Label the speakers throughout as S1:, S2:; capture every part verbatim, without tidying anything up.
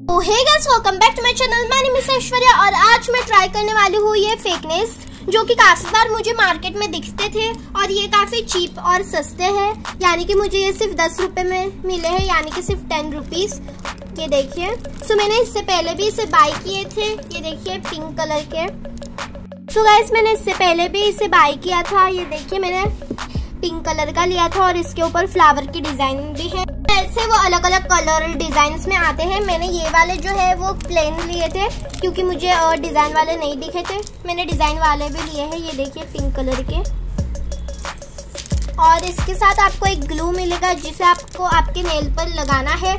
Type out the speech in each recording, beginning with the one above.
S1: तो hey guys, welcome back to my channel. My name is Aishwarya और आज मैं ट्राई करने वाली हूँ ये फेक नेल्स, जो कि काफी बार मुझे मार्केट में दिखते थे और ये काफी चीप और सस्ते हैं। यानी कि मुझे ये सिर्फ दस रुपए में मिले हैं, यानी कि सिर्फ टेन रुपीज। ये देखिए, सो मैंने इससे पहले भी इसे बाय किए थे। ये देखिए पिंक कलर के। सो गाइस, मैंने इससे पहले भी इसे बाय किया था। ये देखिए, मैंने पिंक कलर का लिया था और इसके ऊपर फ्लावर की डिजाइन भी है। ऐसे वो अलग अलग कलर डिजाइन में आते हैं। मैंने ये वाले जो है वो प्लेन लिए थे क्योंकि मुझे और डिजाइन वाले नहीं दिखे थे। मैंने डिजाइन वाले भी लिए हैं। ये देखिए पिंक कलर के। और इसके साथ आपको एक ग्लू मिलेगा जिसे आपको आपके नेल पर लगाना है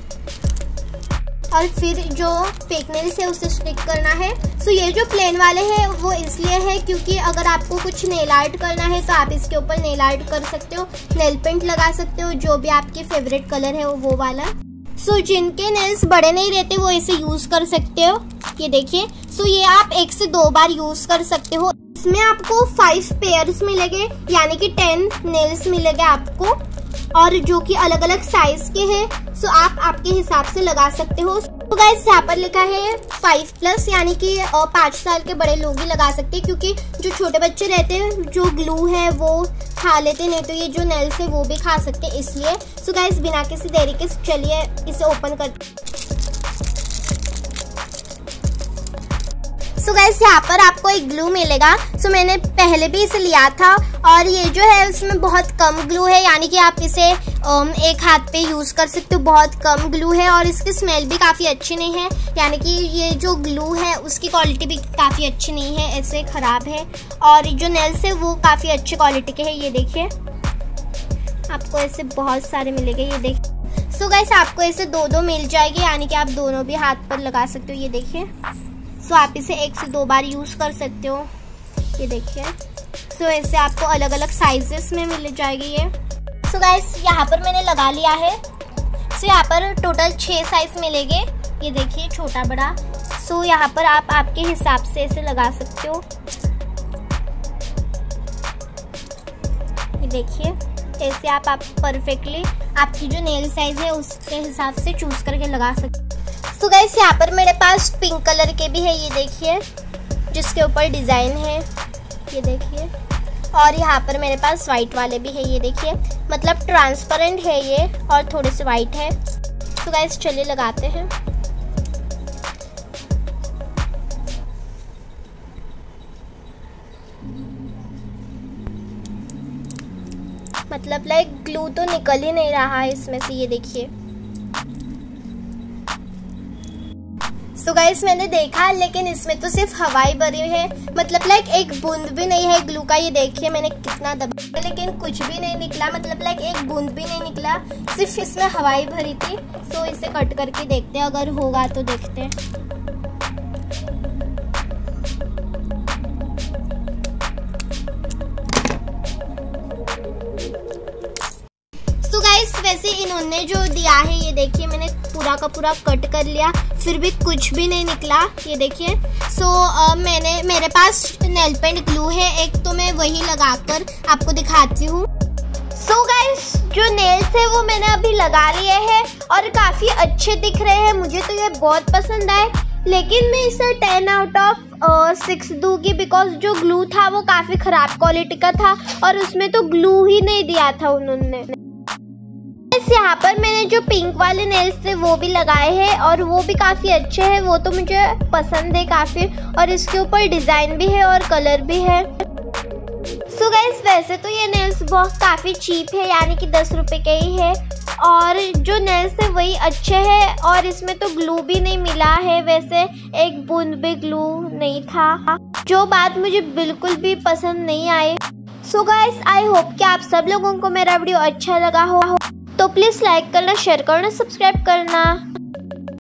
S1: और फिर जो फेक नेल्स है उसे स्टिक करना है। सो ये जो प्लेन वाले हैं वो इसलिए है क्योंकि अगर आपको कुछ नेल आर्ट करना है तो आप इसके ऊपर नेल आर्ट कर सकते हो, नेल पेंट लगा सकते हो, जो भी आपकी फेवरेट कलर है वो वाला। सो so, जिनके नेल्स बड़े नहीं रहते वो इसे यूज कर सकते हो। ये देखिए, सो so, ये आप एक से दो बार यूज कर सकते हो। इसमें आपको फाइव पेयर्स मिलेंगे, यानी कि टेन नेल्स मिलेंगे आपको, और जो कि अलग अलग साइज के हैं। सो आप आपके हिसाब से लगा सकते हो। तो गाइस, यहाँ पर लिखा है फाइव प्लस, यानी कि पाँच साल के बड़े लोग ही लगा सकते हैं, क्योंकि जो छोटे बच्चे रहते हैं जो ग्लू है वो खा लेते, नहीं तो ये जो नेल्स है वो भी खा सकते हैं, इसलिए। सो गाइस, बिना किसी देरी के चलिए इसे ओपन करते। सो गाइस, यहाँ पर आपको एक ग्लू मिलेगा। सो so, मैंने पहले भी इसे लिया था और ये जो है उसमें बहुत कम ग्लू है, यानी कि आप इसे एक हाथ पे यूज कर सकते हो। बहुत कम ग्लू है और इसकी स्मेल भी काफी अच्छी नहीं है, यानी कि ये जो ग्लू है उसकी क्वालिटी भी काफी अच्छी नहीं है, ऐसे खराब है। और जो नेल्स है वो काफी अच्छी क्वालिटी के है। ये देखिए, आपको ऐसे बहुत सारे मिलेंगे। ये देखिए, सो गाइस, आपको ऐसे दो दो मिल जाएगी, यानी कि आप दोनों भी हाथ पर लगा सकते हो। ये देखिए, सो आप इसे एक से दो बार यूज कर सकते हो। ये देखिए, सो ऐसे आपको अलग अलग साइजेस में मिल जाएगी ये। सो गाइस, यहाँ पर मैंने लगा लिया है। सो यहाँ पर टोटल छह साइज मिलेंगे। ये देखिए, छोटा बड़ा। सो यहाँ पर आप आपके हिसाब से इसे लगा सकते हो। ये देखिए, ऐसे आप आप परफेक्टली आपकी जो नेल साइज है उसके हिसाब से चूज करके लगा सकते हो। तो गाइस, यहाँ पर मेरे पास पिंक कलर के भी है। ये देखिए, जिसके ऊपर डिजाइन है। ये देखिए, और यहाँ पर मेरे पास वाइट वाले भी है। ये देखिए, मतलब ट्रांसपेरेंट है ये और थोड़े से वाइट है। तो गाइस, चलिए लगाते हैं। मतलब लाइक ग्लू तो निकल ही नहीं रहा है इसमें से। ये देखिए, तो गाइस, मैंने देखा लेकिन इसमें तो सिर्फ हवाई भरी है, मतलब लाइक एक बूंद भी नहीं है ग्लू का। ये देखिए, मैंने कितना दबाया लेकिन कुछ भी नहीं निकला, मतलब लाइक एक बूंद भी नहीं निकला, सिर्फ इसमें हवाई भरी थी। तो इसे कट करके देखते हैं, अगर होगा तो देखते हैं। वैसे इन्होंने जो दिया है, ये देखिए, मैंने पूरा का पूरा कट कर लिया, फिर भी कुछ भी नहीं निकला। ये देखिए, सो so, मैंने मेरे पास नेल पेंट ग्लू है एक, तो मैं वही लगाकर आपको दिखाती हूँ। सो गाइस, जो नेल्स है वो मैंने अभी लगा लिए हैं और काफी अच्छे दिख रहे हैं। मुझे तो ये बहुत पसंद आए, लेकिन मैं इसे टेन आउट ऑफ सिक्स दूंगी, बिकॉज जो ग्लू था वो काफी खराब क्वालिटी का था और उसमें तो ग्लू ही नहीं दिया था उन्होंने। यहाँ पर मैंने जो पिंक वाले नेल्स थे वो भी लगाए हैं और वो भी काफी अच्छे हैं, वो तो मुझे पसंद है काफी। और इसके ऊपर डिजाइन भी है और कलर भी है। सो गाइस, वैसे तो ये नेल्स बहुत काफी चीप है, यानी कि दस रुपए के ही है, और जो नेल्स है वही अच्छे हैं और इसमें तो ग्लू भी नहीं मिला है। वैसे एक बूंद भी ग्लू नहीं था, जो बात मुझे बिल्कुल भी पसंद नहीं आई। सो गाइस, आई होप कि आप सब लोगों को मेरा वीडियो अच्छा लगा हो, तो प्लीज लाइक करना, शेयर करना, सब्सक्राइब करना।